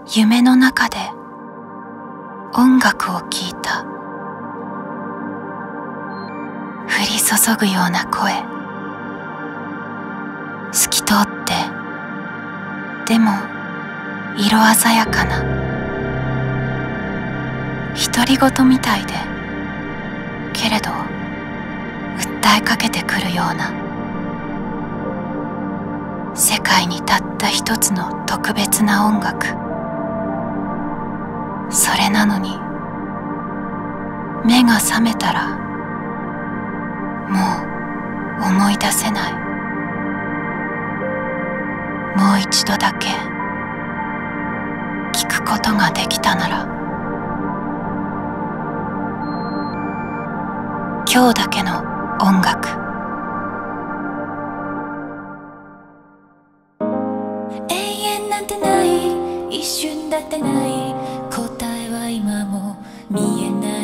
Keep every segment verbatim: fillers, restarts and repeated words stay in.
夢の中で音楽を聴いた。降り注ぐような声、透き通ってでも色鮮やかな、独り言みたいでけれど訴えかけてくるような、世界にたった一つの特別な音楽。それなのに目が覚めたらもう思い出せない。もう一度だけ聞くことができたなら、今日だけの音楽。 永遠なんてない、一瞬だってない、答えは今も見えない。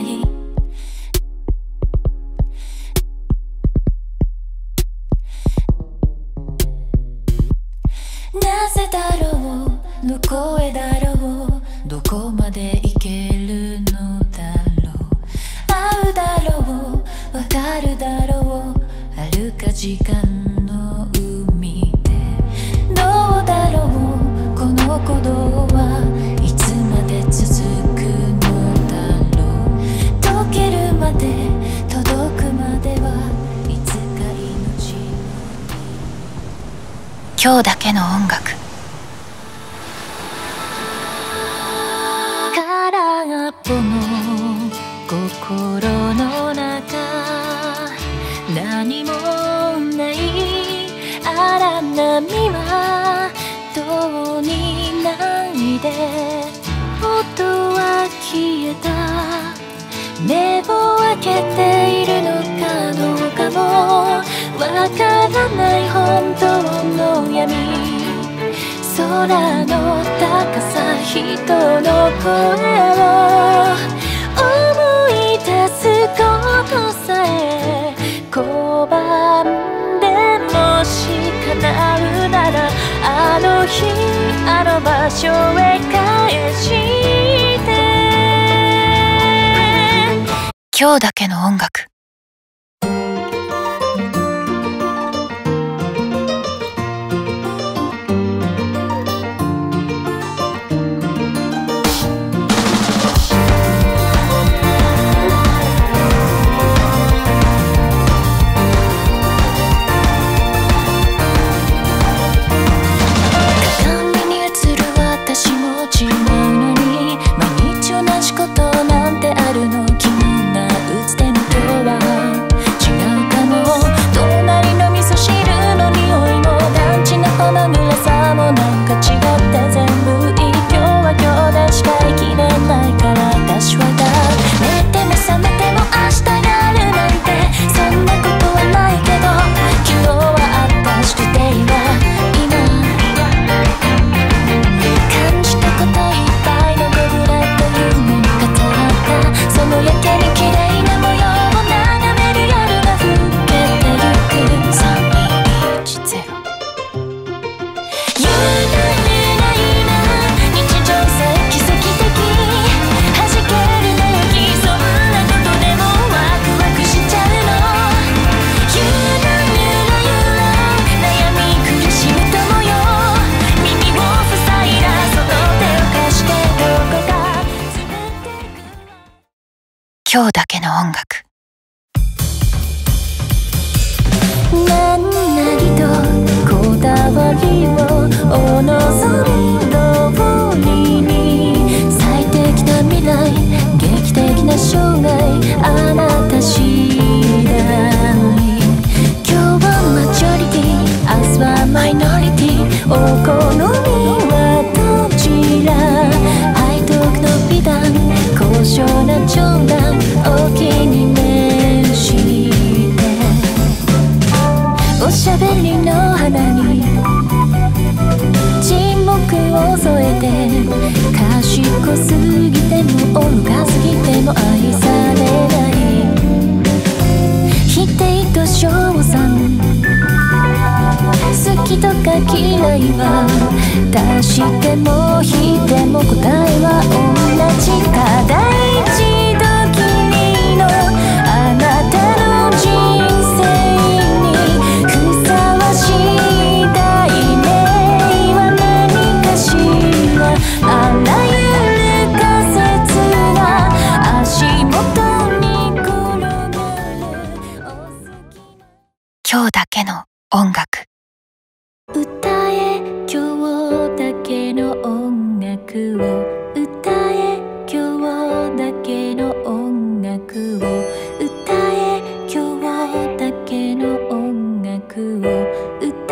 なぜだろう、どこへだろう、どこまで行けるのだろう。会うだろう、わかるだろう、遥か時間の海で。どうだろう、この鼓動はいつまで続くのだろう。溶けるまで届くまではいつか命。 今日だけの音楽。 空っぽの心の中、何もない荒波はどうにないで、音は消えた。目を開けているのかどうかもわからない本当の闇。空の高さ、人の声を思い出すことさえ拒んで、もし叶うならあの日あの場所へ返して。 今日だけの音楽。今日だけの音楽。 何なりとこだわりをお望み通りに、最適な未来、劇的な生涯、あなた次第。今日はマジョリティ、明日はマイノリティ、お好みはどちら。背徳の美談、高尚な冗談、お気に召しておしゃべりの花に沈黙を添えて、賢すぎても愚かすぎても愛されない、否定と称賛、好きとか嫌いは足しても引いても答えは同じか。大事と君のあなたの人生にふさわしい題名は何かしら。あらゆる仮説が足元に転がるお好きな今日だけの音楽。 歌え今日だけの音楽を歌え今日だけの音楽を歌え今日だけの音楽を歌